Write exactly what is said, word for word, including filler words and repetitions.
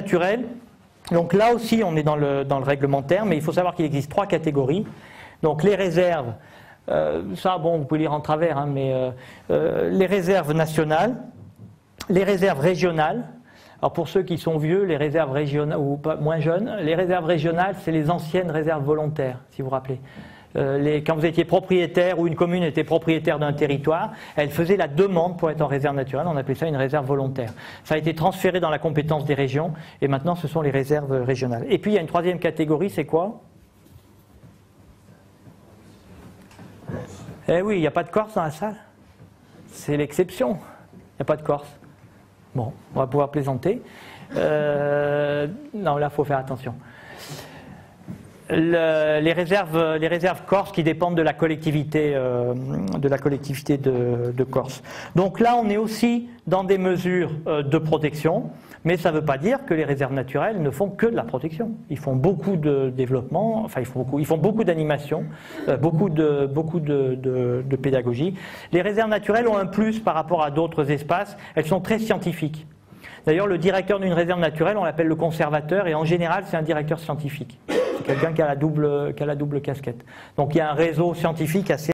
naturelles, donc là aussi on est dans le, dans le réglementaire, mais il faut savoir qu'il existe trois catégories. Donc les réserves, euh, ça bon vous pouvez lire en travers, hein, mais euh, euh, les réserves nationales, les réserves régionales. Alors pour ceux qui sont vieux, les réserves régionales, ou pas, moins jeunes, les réserves régionales c'est les anciennes réserves volontaires, si vous vous rappelez. Euh, les, quand vous étiez propriétaire ou une commune était propriétaire d'un territoire, elle faisait la demande pour être en réserve naturelle, on appelait ça une réserve volontaire. Ça a été transféré dans la compétence des régions et maintenant ce sont les réserves régionales. Et puis il y a une troisième catégorie, c'est quoi? Eh oui, il n'y a pas de Corse dans la salle. C'est l'exception. Il n'y a pas de Corse. Bon, on va pouvoir plaisanter. Euh, non, là, il faut faire attention. Le, les, réserves, les réserves corses qui dépendent de la collectivité, euh, de, la collectivité de, de Corse. Donc là, on est aussi dans des mesures euh, de protection, mais ça ne veut pas dire que les réserves naturelles ne font que de la protection. Ils font beaucoup de développement, enfin ils font beaucoup, ils font beaucoup d'animation, euh, beaucoup, de, beaucoup de, de, de pédagogie. Les réserves naturelles ont un plus par rapport à d'autres espaces, elles sont très scientifiques. D'ailleurs, le directeur d'une réserve naturelle, on l'appelle le conservateur, et en général, c'est un directeur scientifique. C'est quelqu'un qui a la double, qui a la double casquette. Donc il y a un réseau scientifique assez